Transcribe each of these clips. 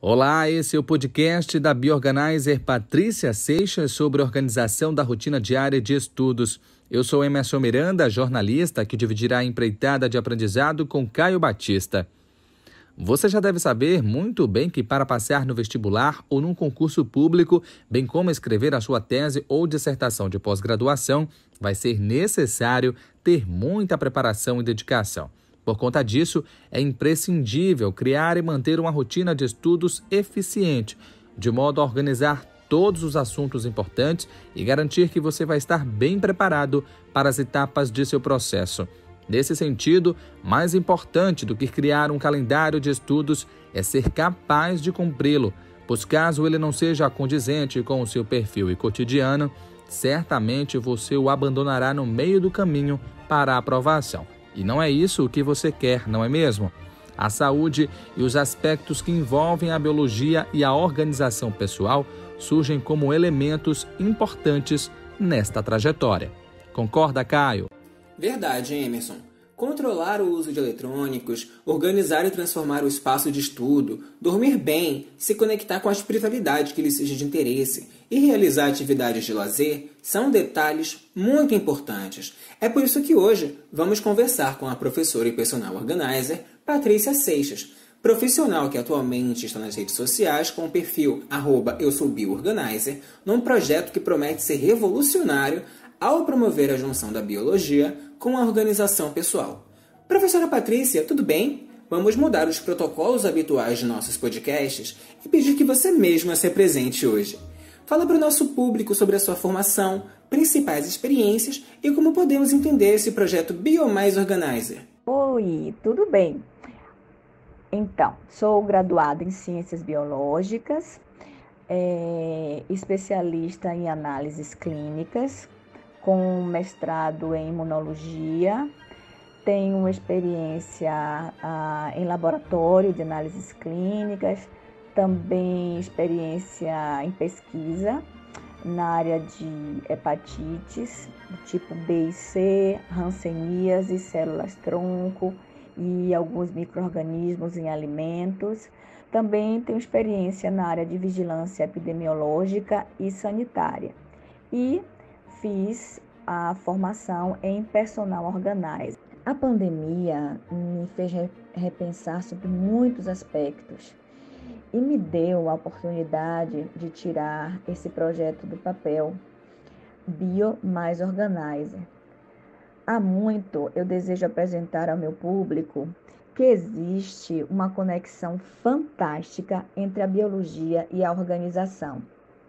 Olá, esse é o podcast da Bioorganizer Patrícia Seixas sobre organização da rotina diária de estudos. Eu sou Emerson Miranda, jornalista, que dividirá a empreitada de aprendizado com Caio Batista. Você já deve saber muito bem que para passar no vestibular ou num concurso público, bem como escrever a sua tese ou dissertação de pós-graduação, vai ser necessário ter muita preparação e dedicação. Por conta disso, é imprescindível criar e manter uma rotina de estudos eficiente, de modo a organizar todos os assuntos importantes e garantir que você vai estar bem preparado para as etapas de seu processo. Nesse sentido, mais importante do que criar um calendário de estudos é ser capaz de cumpri-lo, pois caso ele não seja condizente com o seu perfil e cotidiano, certamente você o abandonará no meio do caminho para a aprovação. E não é isso o que você quer, não é mesmo? A saúde e os aspectos que envolvem a biologia e a organização pessoal surgem como elementos importantes nesta trajetória. Concorda, Caio? Verdade, Emerson. Controlar o uso de eletrônicos, organizar e transformar o espaço de estudo, dormir bem, se conectar com a espiritualidade que lhe seja de interesse e realizar atividades de lazer são detalhes muito importantes. É por isso que hoje vamos conversar com a professora e personal organizer Patrícia Seixas, profissional que atualmente está nas redes sociais com o perfil @eusoubioorganizer, num projeto que promete ser revolucionário ao promover a junção da biologia com a organização pessoal. Professora Patrícia, tudo bem? Vamos mudar os protocolos habituais de nossos podcasts e pedir que você mesma se apresente hoje. Fala para o nosso público sobre a sua formação, principais experiências e como podemos entender esse projeto BioMais Organizer. Oi, tudo bem? Então, sou graduada em Ciências Biológicas, especialista em análises clínicas, com mestrado em imunologia, tenho experiência em laboratório de análises clínicas, também experiência em pesquisa na área de hepatites, do tipo B e C, hanseníase, células-tronco e alguns micro-organismos em alimentos. Também tenho experiência na área de vigilância epidemiológica e sanitária. E fiz a formação em personal organizer. A pandemia me fez repensar sobre muitos aspectos e me deu a oportunidade de tirar esse projeto do papel, BioMais Organizer. Há muito eu desejo apresentar ao meu público que existe uma conexão fantástica entre a biologia e a organização.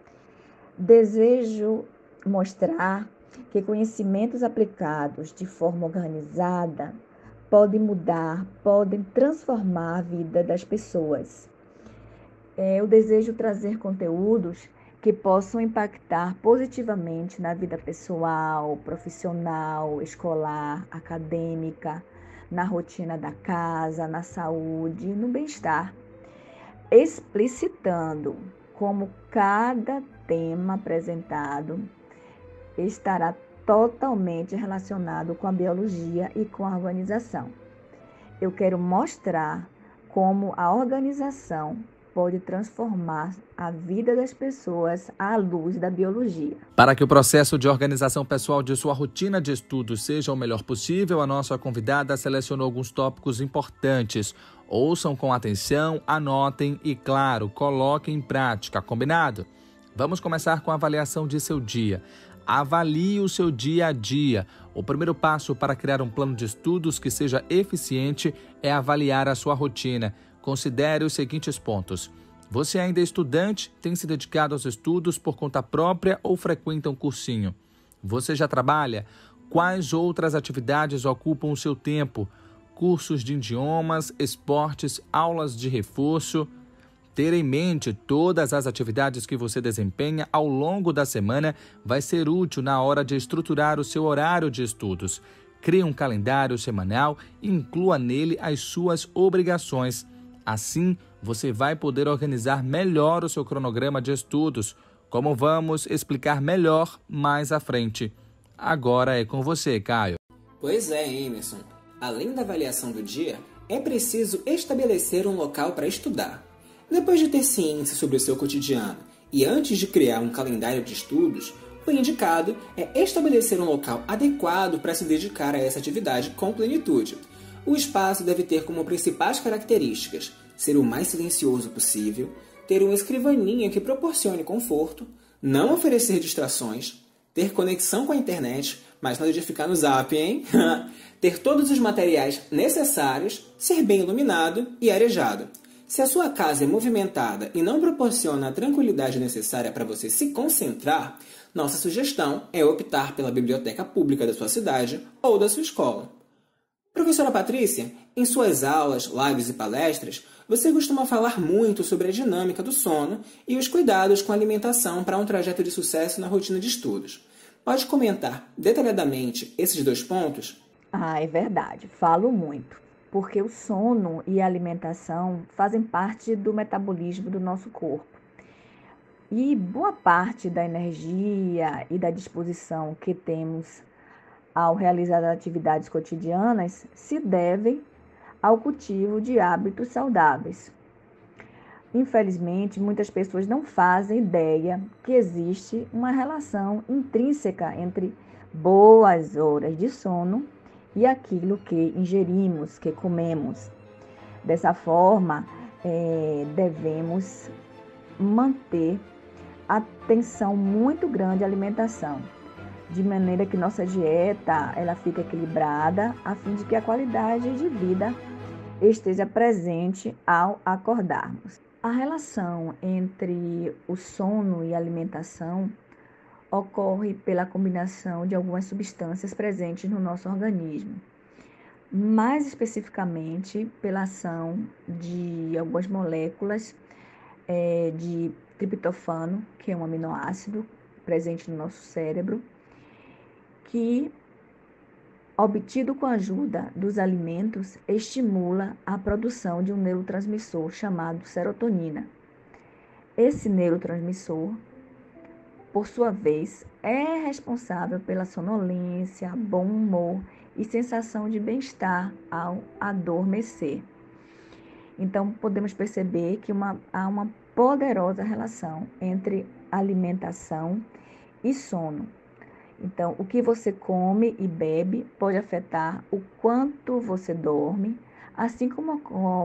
Desejo mostrar que conhecimentos aplicados de forma organizada podem mudar, podem transformar a vida das pessoas. Eu desejo trazer conteúdos que possam impactar positivamente na vida pessoal, profissional, escolar, acadêmica, na rotina da casa, na saúde, no bem-estar, explicitando como cada tema apresentado estará totalmente relacionado com a biologia e com a organização. Eu quero mostrar como a organização pode transformar a vida das pessoas à luz da biologia. Para que o processo de organização pessoal de sua rotina de estudos seja o melhor possível, a nossa convidada selecionou alguns tópicos importantes. Ouçam com atenção, anotem e, claro, coloquem em prática, combinado? Vamos começar com a avaliação de seu dia. Avalie o seu dia a dia. O primeiro passo para criar um plano de estudos que seja eficiente é avaliar a sua rotina. Considere os seguintes pontos. Você ainda é estudante, tem se dedicado aos estudos por conta própria ou frequenta um cursinho? Você já trabalha? Quais outras atividades ocupam o seu tempo? Cursos de idiomas, esportes, aulas de reforço? Ter em mente todas as atividades que você desempenha ao longo da semana vai ser útil na hora de estruturar o seu horário de estudos. Crie um calendário semanal e inclua nele as suas obrigações. Assim, você vai poder organizar melhor o seu cronograma de estudos, como vamos explicar melhor mais à frente. Agora é com você, Caio. Pois é, Emerson. Além da avaliação do dia, é preciso estabelecer um local para estudar. Depois de ter ciência sobre o seu cotidiano e antes de criar um calendário de estudos, o indicado é estabelecer um local adequado para se dedicar a essa atividade com plenitude. O espaço deve ter como principais características ser o mais silencioso possível, ter uma escrivaninha que proporcione conforto, não oferecer distrações, ter conexão com a internet, mas nada de ficar no Zap, hein? Ter todos os materiais necessários, ser bem iluminado e arejado. Se a sua casa é movimentada e não proporciona a tranquilidade necessária para você se concentrar, nossa sugestão é optar pela biblioteca pública da sua cidade ou da sua escola. Professora Patrícia, em suas aulas, lives e palestras, você costuma falar muito sobre a dinâmica do sono e os cuidados com a alimentação para um trajeto de sucesso na rotina de estudos. Pode comentar detalhadamente esses 2 pontos? É verdade, falo muito, porque o sono e a alimentação fazem parte do metabolismo do nosso corpo. E boa parte da energia e da disposição que temos ao realizar atividades cotidianas se devem ao cultivo de hábitos saudáveis. Infelizmente, muitas pessoas não fazem ideia que existe uma relação intrínseca entre boas horas de sono e aquilo que ingerimos, que comemos. Dessa forma, devemos manter atenção muito grande à alimentação, de maneira que nossa dieta ela fique equilibrada, a fim de que a qualidade de vida esteja presente ao acordarmos. A relação entre o sono e a alimentação ocorre pela combinação de algumas substâncias presentes no nosso organismo, mais especificamente pela ação de algumas moléculas de triptofano, que é um aminoácido presente no nosso cérebro, que, obtido com a ajuda dos alimentos, estimula a produção de um neurotransmissor chamado serotonina. Esse neurotransmissor, por sua vez, é responsável pela sonolência, bom humor e sensação de bem-estar ao adormecer. Então, podemos perceber que há uma poderosa relação entre alimentação e sono. Então, o que você come e bebe pode afetar o quanto você dorme, assim como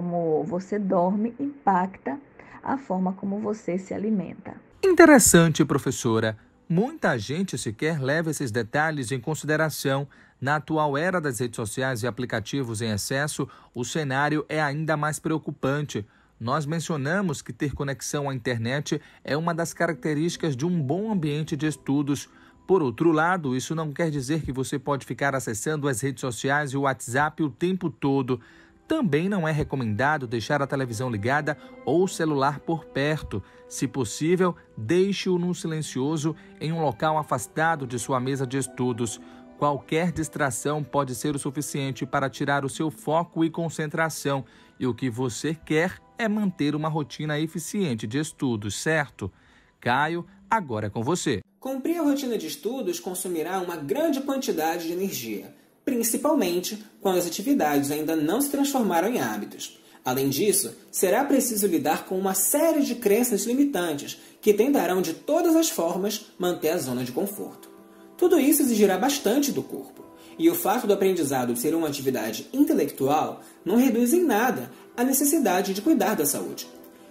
você dorme impacta a forma como você se alimenta. Interessante, professora. Muita gente sequer leva esses detalhes em consideração. Na atual era das redes sociais e aplicativos em excesso, o cenário é ainda mais preocupante. Nós mencionamos que ter conexão à internet é uma das características de um bom ambiente de estudos. Por outro lado, isso não quer dizer que você pode ficar acessando as redes sociais e o WhatsApp o tempo todo. Também não é recomendado deixar a televisão ligada ou o celular por perto. Se possível, deixe-o no silencioso em um local afastado de sua mesa de estudos. Qualquer distração pode ser o suficiente para tirar o seu foco e concentração. E o que você quer é manter uma rotina eficiente de estudos, certo? Caio, agora é com você. Cumprir a rotina de estudos consumirá uma grande quantidade de energia, principalmente quando as atividades ainda não se transformaram em hábitos. Além disso, será preciso lidar com uma série de crenças limitantes que tentarão de todas as formas manter a zona de conforto. Tudo isso exigirá bastante do corpo, e o fato do aprendizado ser uma atividade intelectual não reduz em nada a necessidade de cuidar da saúde.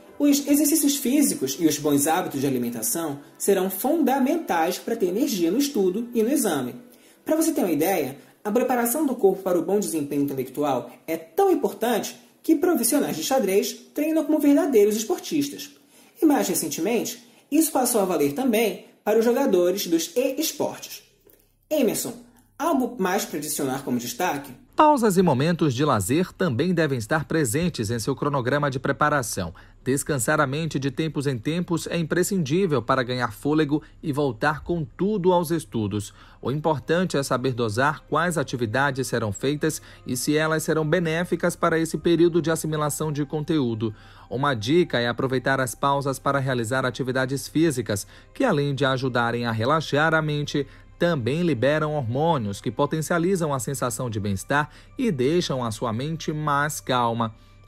Os exercícios físicos e os bons hábitos de alimentação serão fundamentais para ter energia no estudo e no exame. Para você ter uma ideia, a preparação do corpo para o bom desempenho intelectual é tão importante que profissionais de xadrez treinam como verdadeiros esportistas. E mais recentemente, isso passou a valer também para os jogadores dos e-esportes. Emerson, algo mais para adicionar como destaque? Pausas e momentos de lazer também devem estar presentes em seu cronograma de preparação. Descansar a mente de tempos em tempos é imprescindível para ganhar fôlego e voltar com tudo aos estudos. O importante é saber dosar quais atividades serão feitas e se elas serão benéficas para esse período de assimilação de conteúdo. Uma dica é aproveitar as pausas para realizar atividades físicas, que além de ajudarem a relaxar a mente, também liberam hormônios que potencializam a sensação de bem-estar e deixam a sua mente mais calma.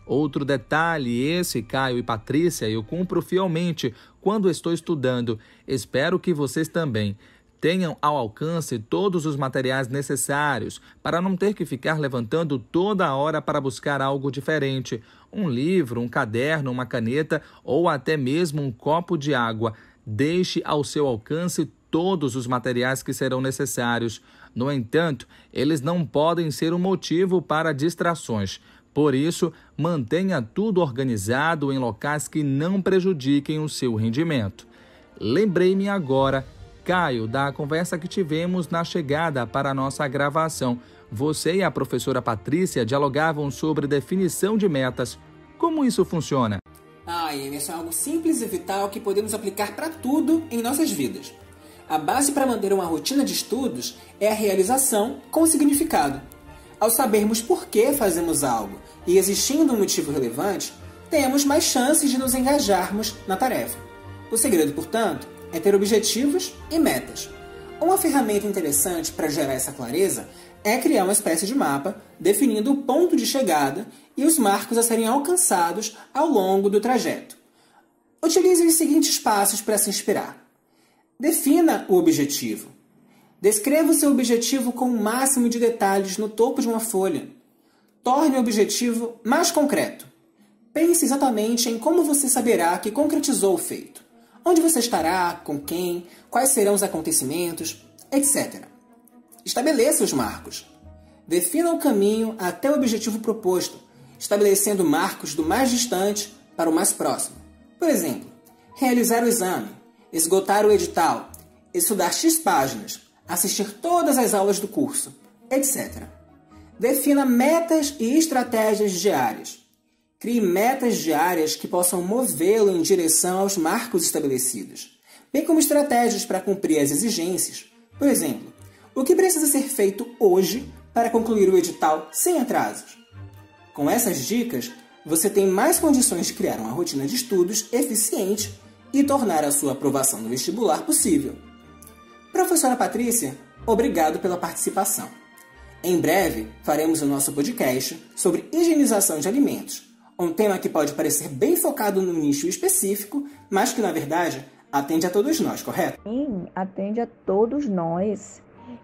Outro detalhe, esse, Caio e Patrícia, eu cumpro fielmente quando estou estudando. Espero que vocês também tenham ao alcance todos os materiais necessários para não ter que ficar levantando toda hora para buscar algo diferente. Um livro, um caderno, uma caneta ou até mesmo um copo de água. Deixe ao seu alcance todos os materiais que serão necessários. No entanto, eles não podem ser um motivo para distrações. Por isso, mantenha tudo organizado em locais que não prejudiquem o seu rendimento. Lembrei-me agora, Caio, da conversa que tivemos na chegada para a nossa gravação. Você e a professora Patrícia dialogavam sobre definição de metas. Como isso funciona? Emerson, é algo simples e vital que podemos aplicar para tudo em nossas vidas. A base para manter uma rotina de estudos é a realização com significado. Ao sabermos por que fazemos algo e existindo um motivo relevante, temos mais chances de nos engajarmos na tarefa. O segredo, portanto, é ter objetivos e metas. Uma ferramenta interessante para gerar essa clareza é criar uma espécie de mapa, definindo o ponto de chegada e os marcos a serem alcançados ao longo do trajeto. Utilize os seguintes passos para se inspirar. Defina o objetivo. Descreva o seu objetivo com o máximo de detalhes no topo de uma folha. Torne o objetivo mais concreto. Pense exatamente em como você saberá que concretizou o feito. Onde você estará, com quem, quais serão os acontecimentos, etc. Estabeleça os marcos. Defina o caminho até o objetivo proposto, estabelecendo marcos do mais distante para o mais próximo. Por exemplo, realizar o exame, esgotar o edital, estudar X páginas, assistir todas as aulas do curso, etc. Defina metas e estratégias diárias. Crie metas diárias que possam movê-lo em direção aos marcos estabelecidos, bem como estratégias para cumprir as exigências. Por exemplo, o que precisa ser feito hoje para concluir o edital sem atrasos? Com essas dicas, você tem mais condições de criar uma rotina de estudos eficiente e tornar a sua aprovação no vestibular possível. Professora Patrícia, obrigado pela participação. Em breve, faremos o nosso podcast sobre higienização de alimentos, um tema que pode parecer bem focado num nicho específico, mas que, na verdade, atende a todos nós, correto? Sim, atende a todos nós.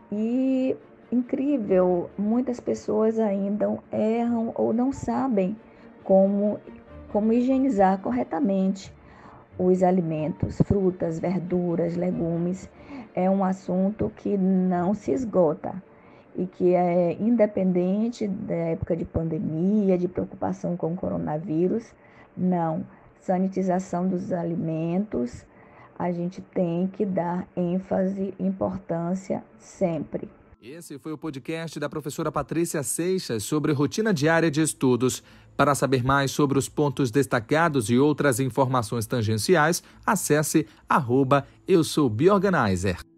E, incrível, muitas pessoas ainda erram ou não sabem como higienizar corretamente os alimentos, frutas, verduras, legumes. É um assunto que não se esgota e que é independente da época de pandemia, de preocupação com o coronavírus. Não, sanitização dos alimentos, a gente tem que dar ênfase e importância sempre. Esse foi o podcast da professora Patrícia Seixas sobre rotina diária de estudos. Para saber mais sobre os pontos destacados e outras informações tangenciais, acesse @EuSouBioRganizer.